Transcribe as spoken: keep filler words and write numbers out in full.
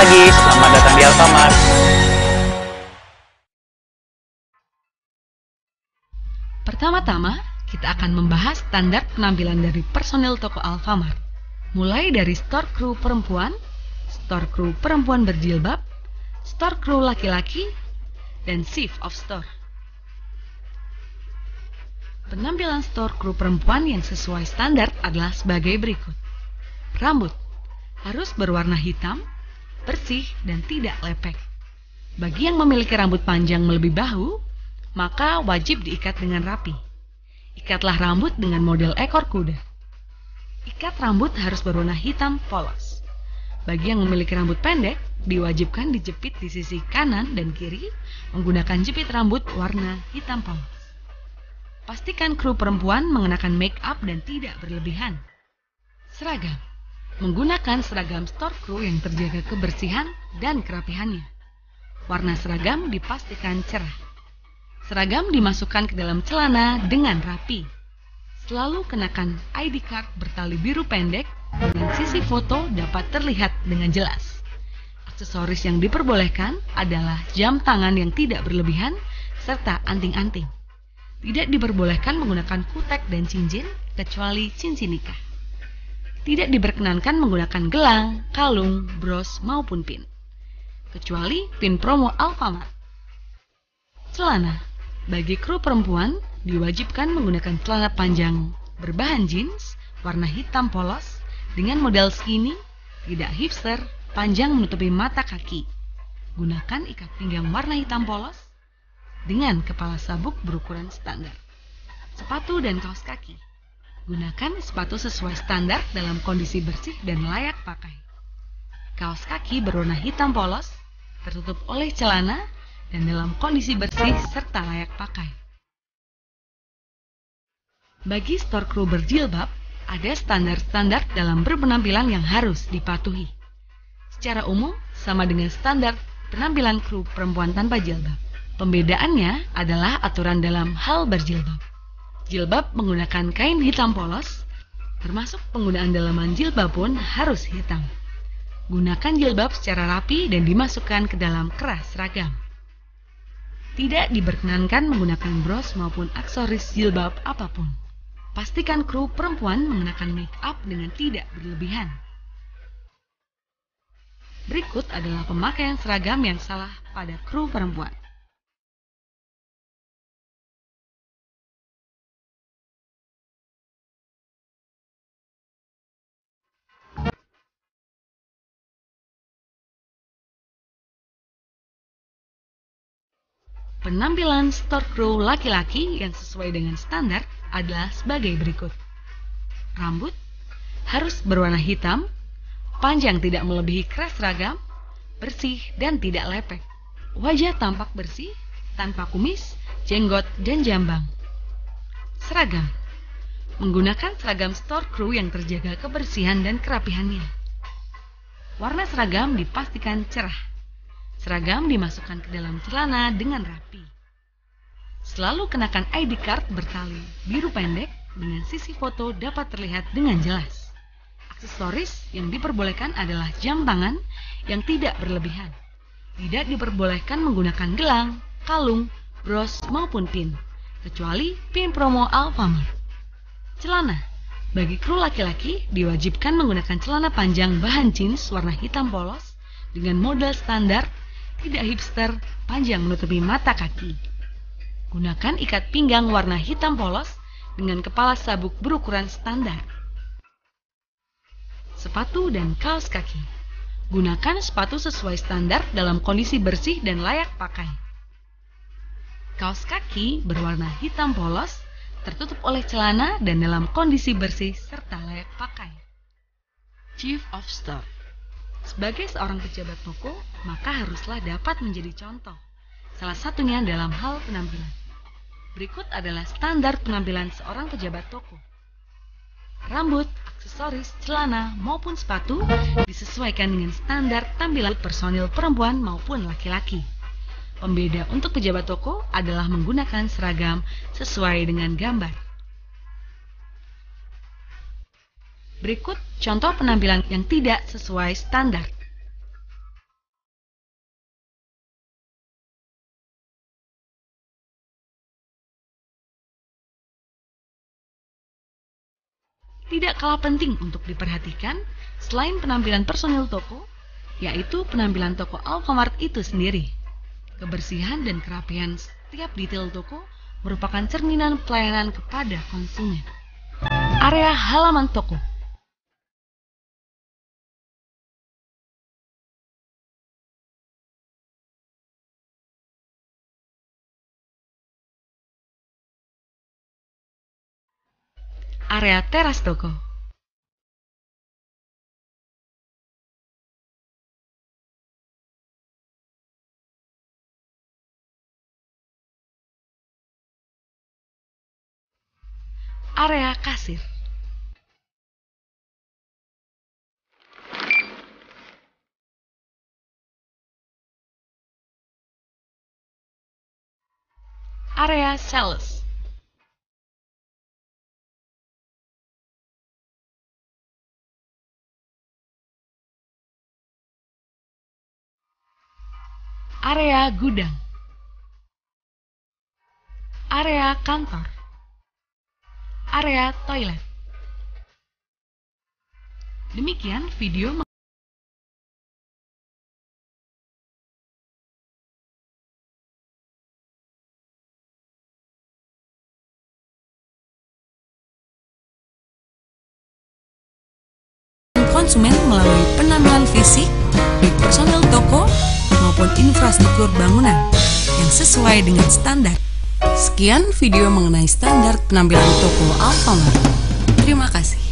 pagi, selamat datang di Alfamart. Pertama-tama, kita akan membahas standar penampilan dari personil toko Alfamart. Mulai dari store crew perempuan, store crew perempuan berjilbab, store crew laki-laki, dan shift of store. Penampilan store crew perempuan yang sesuai standar adalah sebagai berikut. Rambut harus berwarna hitam, bersih, dan tidak lepek. Bagi yang memiliki rambut panjang melebihi bahu, maka wajib diikat dengan rapi. Ikatlah rambut dengan model ekor kuda. Ikat rambut harus berwarna hitam polos. Bagi yang memiliki rambut pendek, diwajibkan dijepit di sisi kanan dan kiri menggunakan jepit rambut warna hitam polos. Pastikan kru perempuan mengenakan make up dan tidak berlebihan. Seragam. Menggunakan seragam store crew yang terjaga kebersihan dan kerapihannya. Warna seragam dipastikan cerah. Seragam dimasukkan ke dalam celana dengan rapi. Selalu kenakan I D card bertali biru pendek dengan sisi foto dapat terlihat dengan jelas. Aksesoris yang diperbolehkan adalah jam tangan yang tidak berlebihan serta anting-anting. Tidak diperbolehkan menggunakan kutek dan cincin kecuali cincin nikah. Tidak diperkenankan menggunakan gelang, kalung, bros, maupun pin. Kecuali pin promo Alfamart. Celana. Bagi kru perempuan, diwajibkan menggunakan celana panjang berbahan jeans, warna hitam polos, dengan model skinny, tidak hipster, panjang menutupi mata kaki. Gunakan ikat pinggang warna hitam polos, dengan kepala sabuk berukuran standar. Sepatu dan kaos kaki. Gunakan sepatu sesuai standar dalam kondisi bersih dan layak pakai. Kaos kaki berwarna hitam polos, tertutup oleh celana, dan dalam kondisi bersih serta layak pakai. Bagi store crew berjilbab, ada standar-standar dalam berpenampilan yang harus dipatuhi. Secara umum, sama dengan standar penampilan kru perempuan tanpa jilbab. Pembedaannya adalah aturan dalam hal berjilbab. Jilbab menggunakan kain hitam polos, termasuk penggunaan dalaman jilbab pun harus hitam. Gunakan jilbab secara rapi dan dimasukkan ke dalam keras seragam. Tidak diperkenankan menggunakan bros maupun aksesoris jilbab apapun. Pastikan kru perempuan mengenakan make up dengan tidak berlebihan. Berikut adalah pemakaian seragam yang salah pada kru perempuan. Penampilan store crew laki-laki yang sesuai dengan standar adalah sebagai berikut. Rambut harus berwarna hitam, panjang tidak melebihi keras seragam, bersih dan tidak lepek. Wajah tampak bersih, tanpa kumis, jenggot, dan jambang. Seragam. Menggunakan seragam store crew yang terjaga kebersihan dan kerapihannya. Warna seragam dipastikan cerah. Seragam dimasukkan ke dalam celana dengan rapi. Selalu kenakan I D card bertali biru pendek dengan sisi foto dapat terlihat dengan jelas. Aksesoris yang diperbolehkan adalah jam tangan yang tidak berlebihan. Tidak diperbolehkan menggunakan gelang, kalung, bros maupun pin, kecuali pin promo Alfamart. Celana. Bagi kru laki-laki diwajibkan menggunakan celana panjang bahan jeans warna hitam polos dengan model standar, tidak hipster, panjang menutupi mata kaki. Gunakan ikat pinggang warna hitam polos dengan kepala sabuk berukuran standar. Sepatu dan kaos kaki. Gunakan sepatu sesuai standar dalam kondisi bersih dan layak pakai. Kaos kaki berwarna hitam polos, tertutup oleh celana dan dalam kondisi bersih serta layak pakai. Chief of Store. Sebagai seorang pejabat toko, maka haruslah dapat menjadi contoh. Salah satunya dalam hal penampilan. Berikut adalah standar penampilan seorang pejabat toko. Rambut, aksesoris, celana, maupun sepatu disesuaikan dengan standar tampilan personil perempuan maupun laki-laki. Pembeda untuk pejabat toko adalah menggunakan seragam sesuai dengan gambar. Berikut contoh penampilan yang tidak sesuai standar. Tidak kalah penting untuk diperhatikan selain penampilan personil toko, yaitu penampilan toko Alfamart itu sendiri. Kebersihan dan kerapian setiap detail toko merupakan cerminan pelayanan kepada konsumen. Area halaman toko. Area teras toko. Area kasir. Area sales. Area gudang. Area kantor. Area toilet. Demikian video konsumen melalui penampilan fisik, baik personel toko maupun infrastruktur bangunan yang sesuai dengan standar. Sekian video mengenai standar penampilan toko Alfamart. Terima kasih.